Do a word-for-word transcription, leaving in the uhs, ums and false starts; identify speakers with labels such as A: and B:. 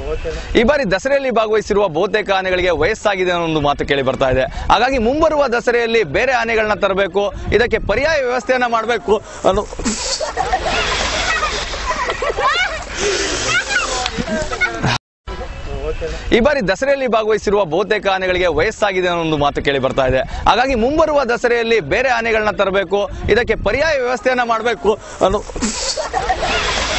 A: ಈ ಬಾರಿ ದಸರೆಯಲ್ಲಿ ಭಾಗವಹಿಸಿರುವ ಬಹುತೇಕ ಆನೆಗಳಿಗೆ ವಯಸ್ಸಾಗಿದೆ ಅನ್ನೋ ಒಂದು ಮಾತು ಕೇಳಿ ಬರ್ತಾ ಇದೆ. ಹಾಗಾಗಿ ಮುಂಬರುವ ದಸರೆಯಲ್ಲಿ ಬೇರೆ ಆನೆಗಳನ್ನ ತರಬೇಕು, ಇದಕ್ಕೆ ಪರ್ಯಾಯ ವ್ಯವಸ್ಥೆಯನ್ನ ಮಾಡಬೇಕು ಅನ್ನೋ ಈ ಬಾರಿ ದಸರೆಯಲ್ಲಿ ಭಾಗವಹಿಸಿರುವ ಬಹುತೇಕ ಆನೆಗಳಿಗೆ ವಯಸ್ಸಾಗಿದೆ ಅನ್ನೋ ಒಂದು ಮಾತು ಕೇಳಿ ಬರ್ತಾ ಇದೆ. ಹಾಗಾಗಿ ಮುಂಬರುವ ದಸರೆಯಲ್ಲಿ ಬೇರೆ ಆನೆಗಳನ್ನ ತರಬೇಕು, ಇದಕ್ಕೆ ಪರ್ಯಾಯ ವ್ಯವಸ್ಥೆಯನ್ನ ಮಾಡಬೇಕು ಅನ್ನೋ